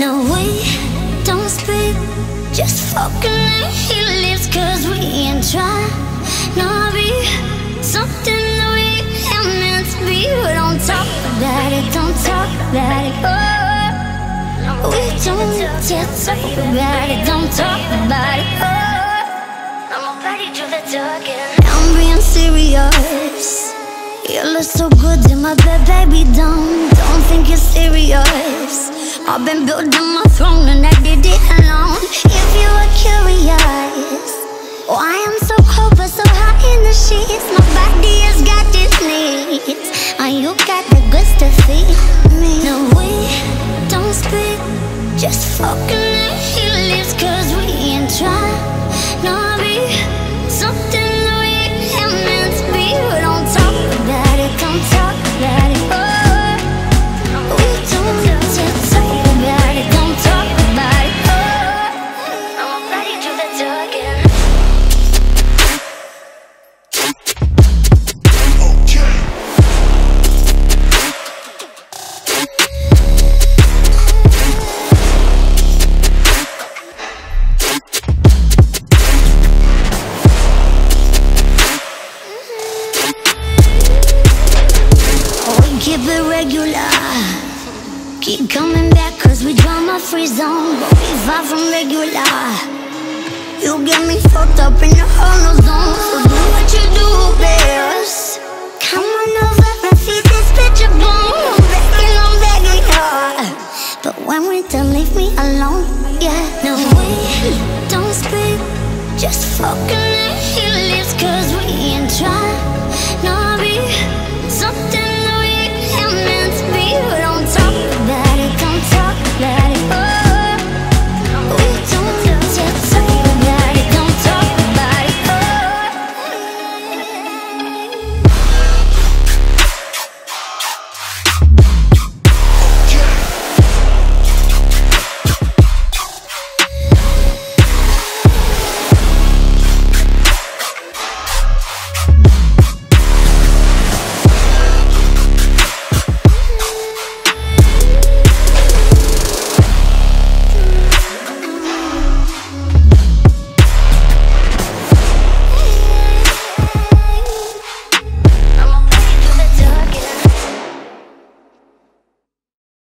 No, we don't speak, just fucking and he lives, cause we ain't trying to be something that we ain't meant to be. We don't talk about it, don't talk about it, oh. We don't just talk about it, don't talk about it, oh. I'm ready to the talking. I'm being serious. You look so good in my bed, baby, don't think you're serious. I've been building my throne and I did it alone. If you were curious, why I'm so cold but so hot in the sheets. My body has got these needs, and you got the goods to feed me. No, we don't speak, just fucking and he lives, cause we ain't trying to be something that we ain't meant to be. We don't talk about it, don't talk about it, oh. We don't just talk about it, don't talk about it, oh. I'm ready to the talking. Keep it regular, keep coming back cause we drama free zone, but we far from regular. You get me fucked up in the whole zone, so do what you do best. Come on over and feed this bitch a bone. I'm begging her, but when we done, leave me alone. Yeah, no, we don't speak, just fucking and he lives, cause we ain't trying